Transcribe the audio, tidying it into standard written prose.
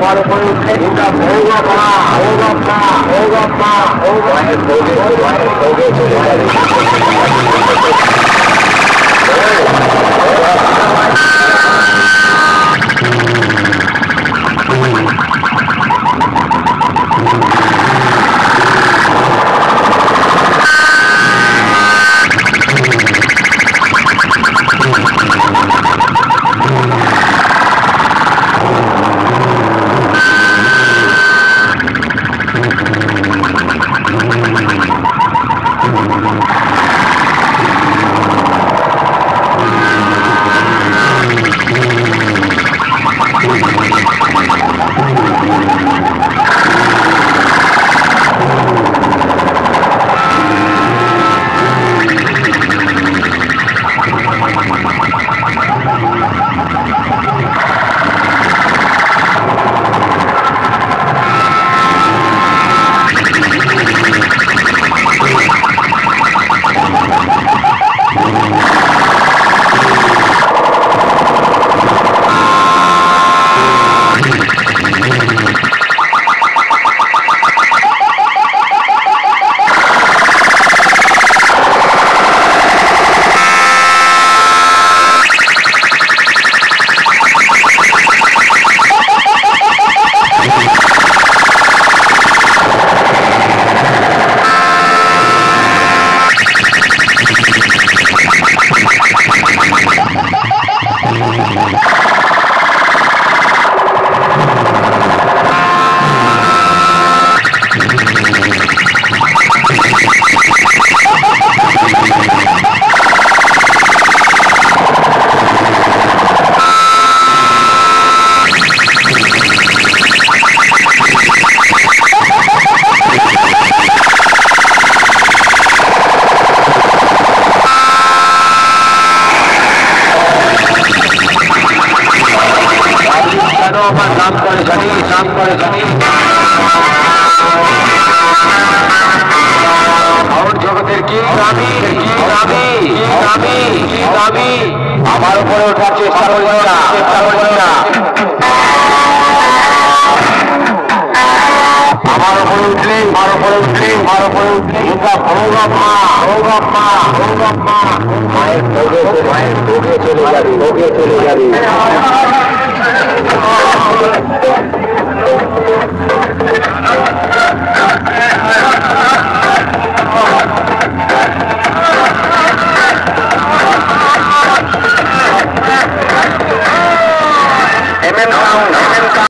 আমার উপরে উঠলে এটা ভৌগপ মা ভৌগপ মা ভৌগপ মা ভৌগপ চলে যাবে। জগতের কি দাবি আমার উপরে ওঠার চেষ্টা করবে না আমার উপরে উঠলে এটা ভৌগপ মা মায়ের ভোগে চলে যাবে